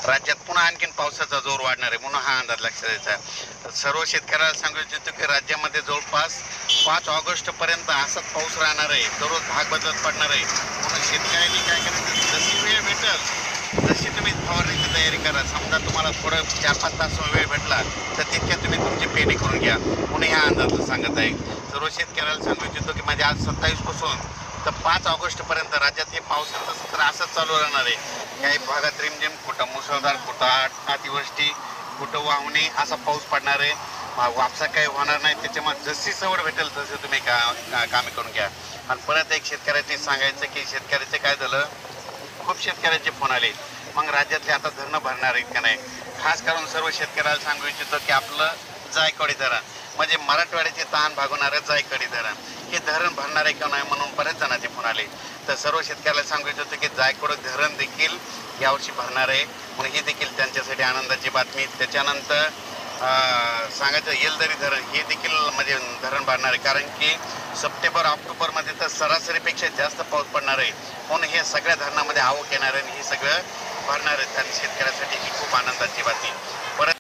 राज्यात पुन्हा आणखीन पावसाचा जोर वाढणार आहे म्हणून हा अंदाज लक्षात द्यायचा आहे। सर्व शेतकऱ्याला सांगू इच्छितो की राज्यामध्ये जवळपास 5 ऑगस्टपर्यंत असाच पाऊस राहणार आहे, दररोज भाग बदलत पडणार आहे। म्हणून शेतकऱ्यांनी काय करायचं, जशी वेळ भेटेल तशी तुम्ही फवारणीची तयारी करा। समजा तुम्हाला थोडं 4-5 तास वेळ भेटला तर तितक्या तुम्ही तुमची पेरणी करून घ्या म्हणून ह्या अंदाज सांगत आहे। सर्व शेतकऱ्याला सांगू इच्छितो की म्हणजे आज 27 पासून तर 5 ऑगस्टपर्यंत राज्यात हे पावसाचं सत्र असंच चालू राहणार आहे। काही भागात रिमझिम, कुठं मुसळधार, कुठं अतिवृष्टी, कुठं वाहुणी असा पाऊस पडणार आहे। वापसा काही होणार नाही, त्याच्यामुळे जशी सवड भेटेल तसं तुम्ही कामे करून घ्या। आणि परत एक शेतकऱ्याचे सांगायचं की शेतकऱ्याचे काय झालं, खूप शेतकऱ्यांचे फोन आले, मग राज्यातले आता धरणं भरणार आहेत का नाही। खास करून सर्व शेतकऱ्याला सांगू इच्छितो की आपलं जायकवाडी धरण म्हणजे मराठवाड्याचे ताण भागवणारं जायकवाडी धरण हे धरण भरणार आहे का नाही म्हणून बरेच जणांचे फोन आले। तर सर्व शेतकऱ्याला सांगू इच्छितो की जायकवाडी धरण देखील यावर्षी भरणार आहे म्हणून ही देखील त्यांच्यासाठी आनंदाची बातमी। त्याच्यानंतर सांगायचं येलदरी धरण हे देखील म्हणजे धरण भरणार आहे, कारण की सप्टेंबर ऑक्टोबरमध्ये तर सरासरीपेक्षा जास्त पाऊस पडणार आहे म्हणून हे सगळ्या धरणामध्ये आवक येणार आहे आणि हे सगळं भरणार आहे। आणि शेतकऱ्यासाठी ही खूप आनंदाची बातमी। परत